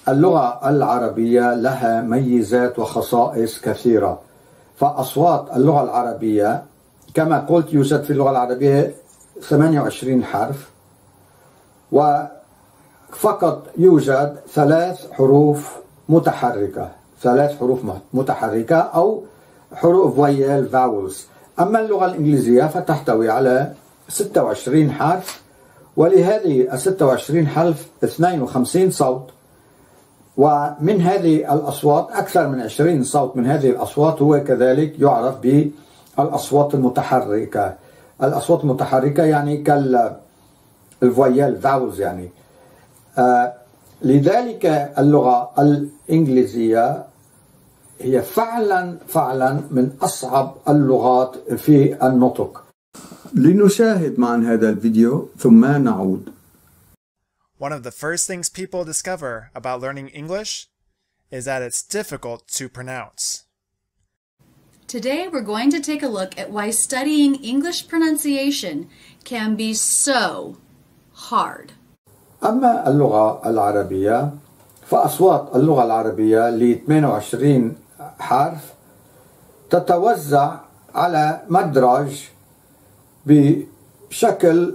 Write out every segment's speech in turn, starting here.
اللغة العربية لها ميزات وخصائص كثيرة. فأصوات اللغة العربية كما قلت يوجد في اللغة العربية 28 حرف، وفقط يوجد 3 حروف متحركة، 3 حروف متحركة أو حروف voyelle vowels. أما اللغة الإنجليزية فتحتوي على 26 حرف، ولهذه ال 26 حرف 52 صوت، ومن هذه الأصوات أكثر من 20 صوت من هذه الأصوات هو كذلك يعرف بالأصوات المتحركة. الأصوات المتحركة يعني كالفويال فاولز يعني. لذلك اللغة الإنجليزية هي فعلا من أصعب اللغات في النطق. لنشاهد معا هذا الفيديو ثم نعود. One of the first things people discover about learning English is that it's difficult to pronounce. Today we're going to take a look at why studying English pronunciation can be so hard. أما اللغة العربية فأصوات اللغة العربية ل 28 حرف تتوزع على مدرج بشكل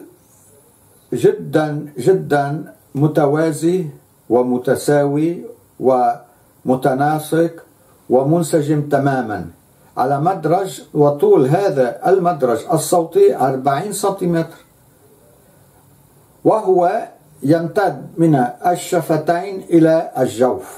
جدا متوازي ومتساوي ومتناسق ومنسجم تماما على مدرج، وطول هذا المدرج الصوتي 40 سنتيمتر، وهو يمتد من الشفتين إلى الجوف.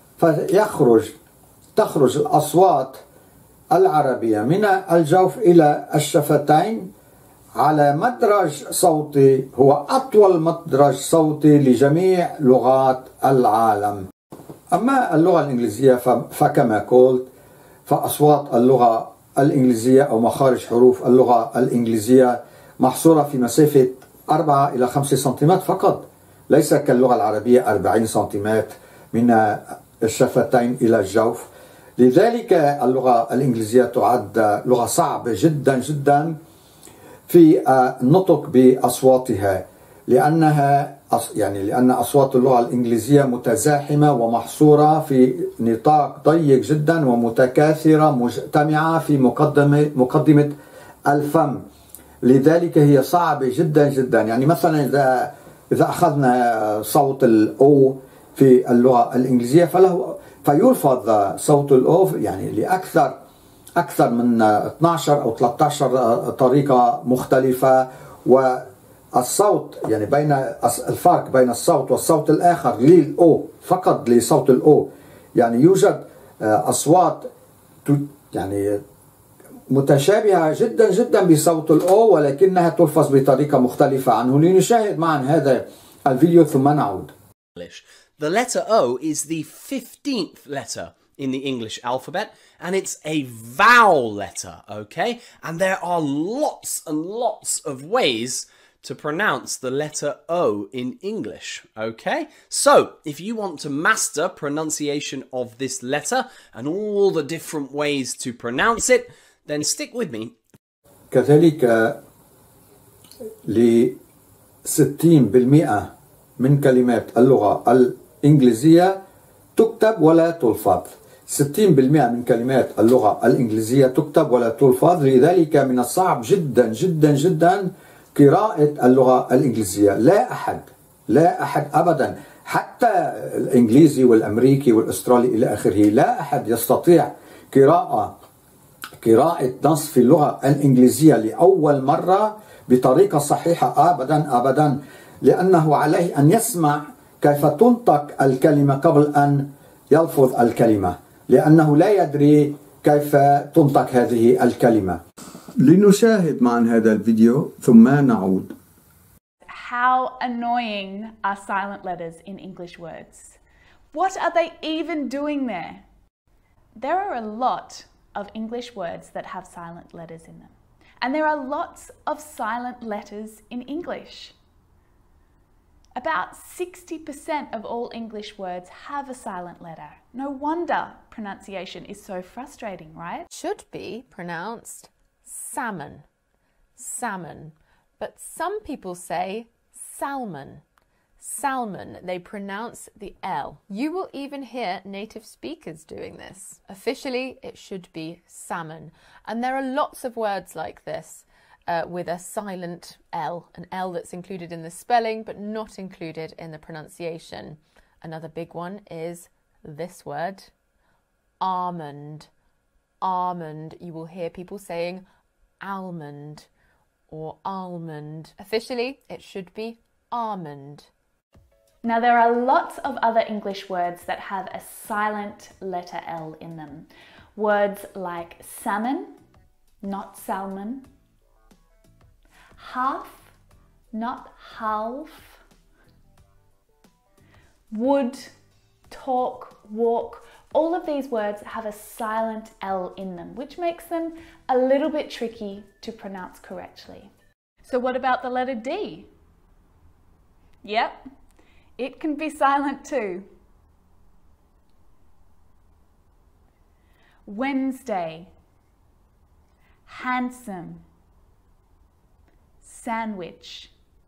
تخرج الأصوات العربية من الجوف إلى الشفتين على مدرج صوتي هو أطول مدرج صوتي لجميع لغات العالم. أما اللغة الإنجليزية فكما قلت فأصوات اللغة الإنجليزية أو مخارج حروف اللغة الإنجليزية محصورة في مسافة 4 إلى 5 سنتيمتر فقط، ليس كاللغة العربية 40 سنتيمتر من الشفتين إلى الجوف. لذلك اللغة الإنجليزية تعد لغة صعبة جدا في النطق بأصواتها، لأن أصوات اللغة الإنجليزية متزاحمة ومحصورة في نطاق ضيق جدا ومتكاثرة مجتمعة في مقدمة الفم. لذلك هي صعبة جدا. يعني مثلا إذا أخذنا صوت الأو في اللغة الإنجليزية فيلفظ صوت الأو يعني لأكثر من 12 أو 13 طريقة مختلفة، والصوت يعني الفرق بين الصوت والصوت الآخر للأو فقط لصوت الأو يعني يوجد أصوات يعني متشابهة جدا بصوت الأو ولكنها تلفظ بطريقة مختلفة عنه. لنشاهد معا هذا الفيديو ثم نعود. The letter O is the 15th letter in the English alphabet, and it's a vowel letter, okay? And there are lots and lots of ways to pronounce the letter O in English, okay? So, if you want to master pronunciation of this letter and all the different ways to pronounce it, then stick with me. كذلك ل 60% من كلمات اللغة الإنجليزية تكتب ولا تلفظ. 60% من كلمات اللغة الإنجليزية تكتب ولا تلفظ، لذلك من الصعب جدا قراءة اللغة الإنجليزية. لا أحد أبدا، حتى الإنجليزي والأمريكي والأسترالي إلى آخره، لا أحد يستطيع قراءة نص في اللغة الإنجليزية لأول مرة بطريقة صحيحة أبدا، لأنه عليه أن يسمع كيف تنطق الكلمة قبل أن يلفظ الكلمة، لأنه لا يدري كيف تنطق هذه الكلمة. لنشاهد معا هذا الفيديو ثم نعود. How annoying are silent letters in English words? What are they even doing there? There are a lot of English words that have silent letters in them. And there are lots of silent letters in English. About 60% of all English words have a silent letter. No wonder pronunciation is so frustrating, right? Should be pronounced salmon, but some people say salmon, salmon. They pronounce the L. You will even hear native speakers doing this. Officially, it should be salmon. And there are lots of words like this with a silent L, an L that's included in the spelling but not included in the pronunciation. Another big one is this word, almond. Almond. You will hear people saying almond or almond. Officially, it should be almond. Now there are lots of other English words that have a silent letter L in them. Words like salmon, not salmon. Half, not half. Would, talk, walk. All of these words have a silent L in them, which makes them a little bit tricky to pronounce correctly. So what about the letter D? Yep, it can be silent too. Wednesday, handsome, sandwich.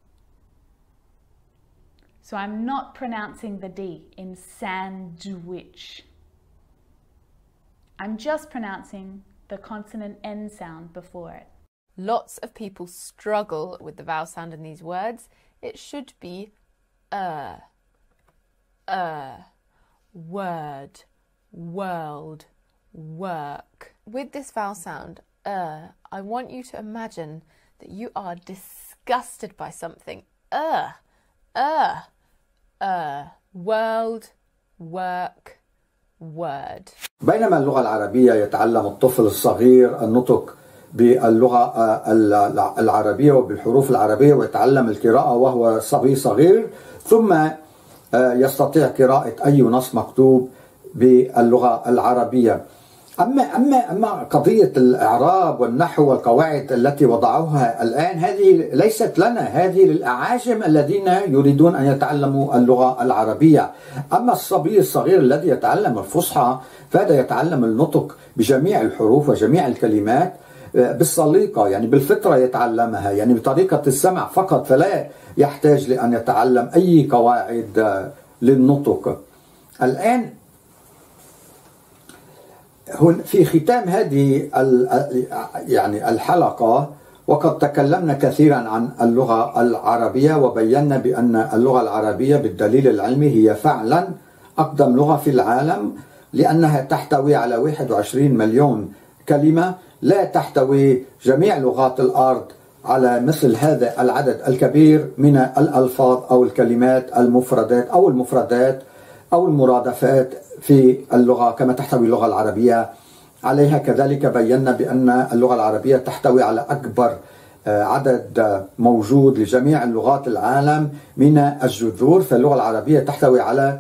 So I'm not pronouncing the D in sandwich. I'm just pronouncing the consonant N sound before it. Lots of people struggle with the vowel sound in these words. It should be word, world, work. With this vowel sound, I want you to imagine that you are disgusted by something. World, work, word. بينما اللغة العربية يتعلم الطفل الصغير النطق باللغة العربية وبالحروف العربية ويتعلم القراءة وهو صبي صغير، ثم يستطيع قراءة أي نص مكتوب باللغة العربية. أما قضية الإعراب والنحو والقواعد التي وضعوها الآن هذه ليست لنا، هذه للأعاجم الذين يريدون أن يتعلموا اللغة العربية. أما الصبي الصغير الذي يتعلم الفصحى فهذا يتعلم النطق بجميع الحروف وجميع الكلمات بالسليقة، يعني بالفطرة يتعلمها، يعني بطريقة السمع فقط، فلا يحتاج لأن يتعلم أي قواعد للنطق. الآن في ختام هذه يعني الحلقة وقد تكلمنا كثيرا عن اللغة العربية وبينا بأن اللغة العربية بالدليل العلمي هي فعلا أقدم لغة في العالم، لأنها تحتوي على 21 مليون كلمة. لا تحتوي جميع لغات الأرض على مثل هذا العدد الكبير من الألفاظ أو الكلمات المفردات أو المرادفات في اللغة كما تحتوي اللغة العربية عليها. كذلك بينا بأن اللغة العربية تحتوي على أكبر عدد موجود لجميع اللغات العالم من الجذور، فاللغة العربية تحتوي على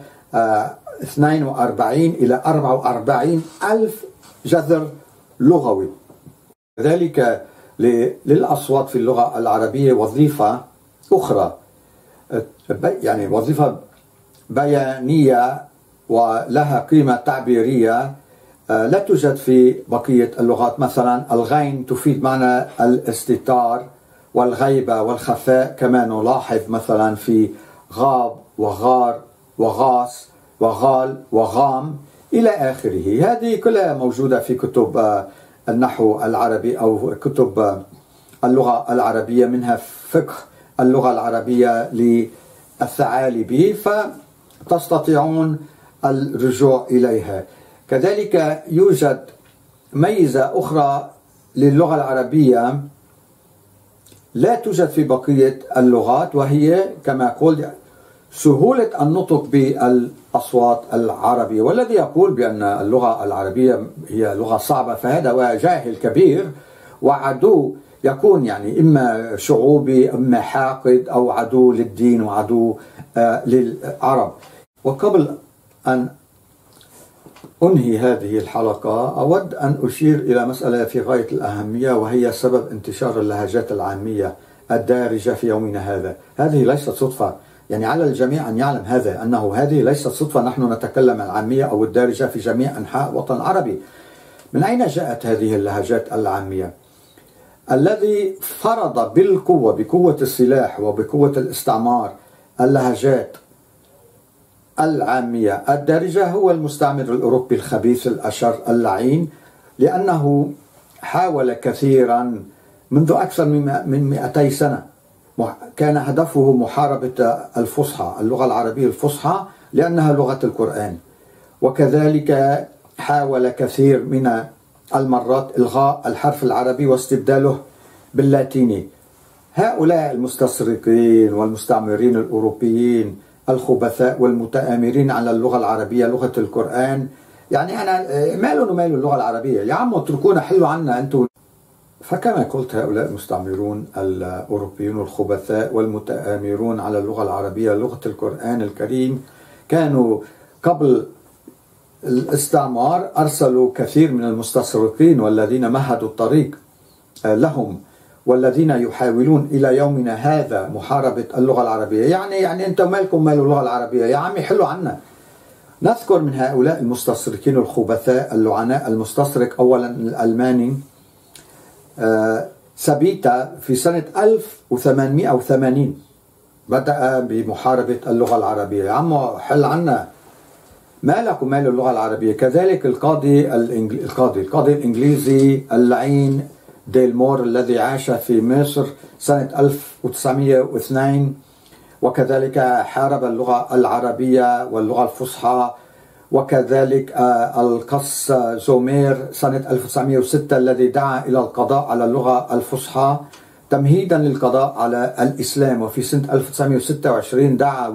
42 إلى 44 ألف جذر لغوي. كذلك للأصوات في اللغة العربية وظيفة أخرى، يعني وظيفة بيانية ولها قيمة تعبيرية لا توجد في بقية اللغات. مثلا الغين تفيد معنى الاستتار والغيبة والخفاء، كما نلاحظ مثلا في غاب وغار وغاص وغال وغام إلى آخره. هذه كلها موجودة في كتب النحو العربي أو كتب اللغة العربية، منها فقه اللغة العربية للثعالبي، فتستطيعون الرجوع إليها. كذلك يوجد ميزة أخرى للغة العربية لا توجد في بقية اللغات، وهي كما قلت سهولة النطق بالأصوات العربية. والذي يقول بأن اللغة العربية هي لغة صعبة فهذا هو جاهل كبير وعدو، يكون يعني إما شعوبي إما حاقد أو عدو للدين وعدو للعرب. وقبل أن أنهي هذه الحلقة أود أن أشير إلى مسألة في غاية الأهمية، وهي سبب انتشار اللهجات العامية الدارجة في يومنا هذا. هذه ليست صدفة، يعني على الجميع أن يعلم هذا، أنه هذه ليست صدفة. نحن نتكلم العامية أو الدارجة في جميع أنحاء الوطن العربي. من أين جاءت هذه اللهجات العامية؟ الذي فرض بالقوة، بقوة السلاح وبقوة الاستعمار، اللهجات العامية الدارجة هو المستعمر الأوروبي الخبيث الأشر اللعين، لأنه حاول كثيرا منذ أكثر من 200 سنة، كان هدفه محاربة الفصحى، اللغة العربية الفصحى، لأنها لغة القرآن. وكذلك حاول كثير من المرات إلغاء الحرف العربي واستبداله باللاتيني. هؤلاء المستشرقين والمستعمرين الأوروبيين الخبثاء والمتآمرين على اللغة العربية لغة القرآن، يعني أنا مالهم ومال اللغة العربية، يا عم اتركونا حلوا عنا أنتم. فكما قلت هؤلاء المستعمرون الأوروبيون الخبثاء والمتآمرون على اللغة العربية لغة القرآن الكريم كانوا قبل الاستعمار أرسلوا كثير من المستشرقين والذين مهدوا الطريق لهم، والذين يحاولون إلى يومنا هذا محاربة اللغة العربية. يعني أنت مالكم مال اللغة العربية، يا عمي حلوا عنا. نذكر من هؤلاء المستشرقين الخبثاء اللعناء المستشرق أولا الألماني سبيتا في سنة 1880 بدأ بمحاربة اللغة العربية. يا عم حل عنا، مالك ومال اللغة العربية. كذلك القاضي الإنجليزي اللعين ديل مور الذي عاش في مصر سنة 1902، وكذلك حارب اللغة العربية واللغة الفصحى. وكذلك القس زومير سنة 1906 الذي دعا إلى القضاء على اللغة الفصحى تمهيدا للقضاء على الإسلام. وفي سنة 1926 دعا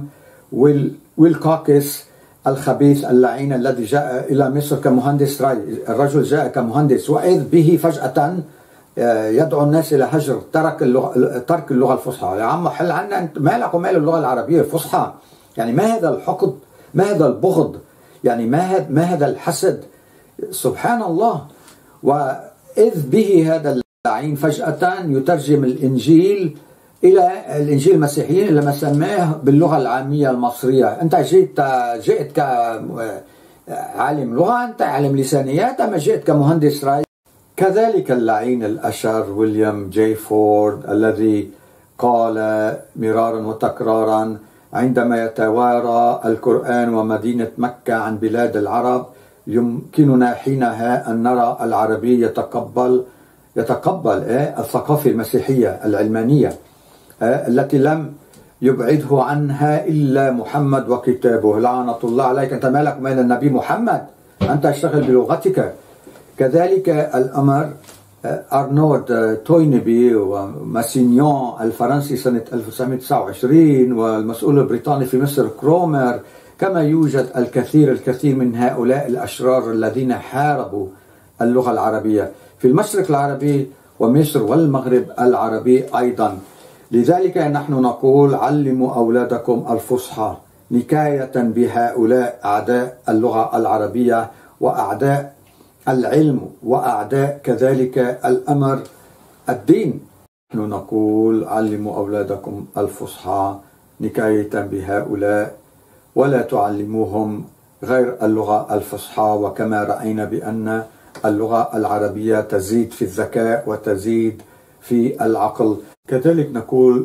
ويلكوكس الخبيث اللعين الذي جاء إلى مصر كمهندس ري. الرجل جاء كمهندس، وإذ به فجأة يدعو الناس إلى هجر ترك اللغة الفصحى. يا عم حل عنا، أنت مالك ومال اللغة العربية الفصحى. يعني ما هذا الحقد، ما هذا البغض، يعني ما هذا الحسد، سبحان الله. وإذ به هذا اللعين فجأة يترجم الإنجيل إلى الإنجيل المسيحيين لما سماه باللغة العامية المصرية. أنت جئت كعالم لغة، أنت عالم لسانيات، أما جئت كمهندس ري. كذلك اللعين الأشر ويليام جي فورد الذي قال مرارا وتكرارا عندما يتوارى القرآن ومدينة مكة عن بلاد العرب يمكننا حينها أن نرى العربي يتقبل الثقافة المسيحية العلمانية التي لم يبعده عنها إلا محمد وكتابه. لعنة الله عليك، أنت مالك مال النبي محمد، أنت اشتغل بلغتك. كذلك الأمر أرنولد توينبي وماسينيون الفرنسي سنة 1929 والمسؤول البريطاني في مصر كرومر، كما يوجد الكثير من هؤلاء الأشرار الذين حاربوا اللغة العربية في المشرق العربي ومصر والمغرب العربي أيضا. لذلك نحن نقول علموا أولادكم الفصحى نكاية بهؤلاء أعداء اللغة العربية وأعداء العلم وأعداء كذلك الأمر الدين. نحن نقول علموا أولادكم الفصحى نكاية بهؤلاء ولا تعلموهم غير اللغة الفصحى. وكما رأينا بأن اللغة العربية تزيد في الذكاء وتزيد في العقل، كذلك نقول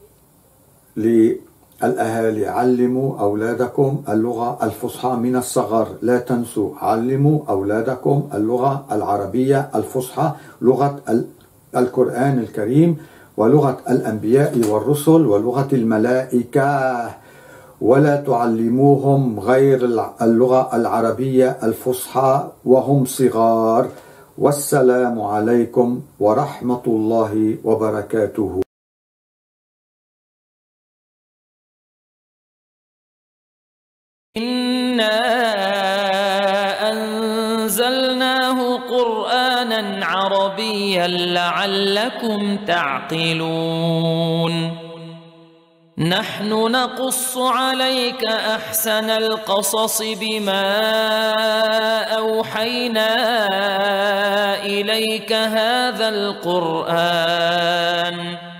للأهالي علموا أولادكم اللغة الفصحى من الصغر. لا تنسوا علموا أولادكم اللغة العربية الفصحى، لغة القرآن الكريم ولغة الأنبياء والرسل ولغة الملائكة، ولا تعلموهم غير اللغة العربية الفصحى وهم صغار. والسلام عليكم ورحمة الله وبركاته. إنا أنزلناه قرآنا عربيا لعلكم تعقلون. نحن نقص عليك أحسن القصص بما أوحينا إليك هذا القرآن